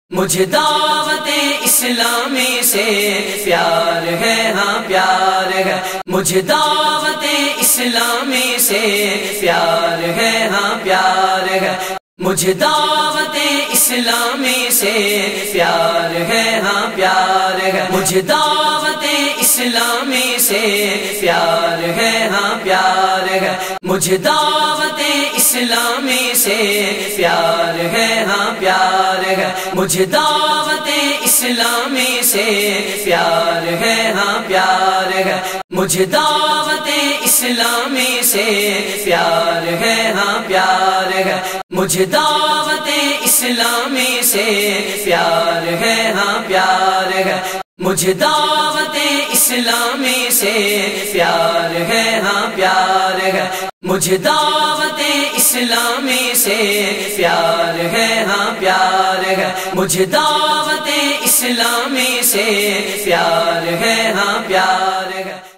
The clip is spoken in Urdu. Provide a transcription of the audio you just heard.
مجھے دعوت اسلامی سے پیار ہے، ہاں پیار ہے، مجھے دعوت اسلامی سے پیار ہے، ہاں پیار ہے، مجھے دعوت اسلامی سے پیار ہے، ہاں پیار ہے، مجھے دعوت اسلامی سے پیار ہے، ہاں پیار ہے، مجھے دعوت اسلامی سے پیار ہے، ہاں پیار ہے، مجھے دعوت اسلامی سے پیار ہے، ہاں پیار ہے، مجھے دعوت اسلامی سے پیار ہے، ہاں پیار ہے، مجھے دعوت اسلامی سے پیار ہے، ہاں پیار ہے، مجھے دعوت اسلامی سے پیار ہے، ہاں پیار ہے، مجھے دعوت اسلامی سے پیار ہے، ہاں پیار ہے، مجھے دعوت اسلامی سے پیار ہے، ہاں پیار ہے۔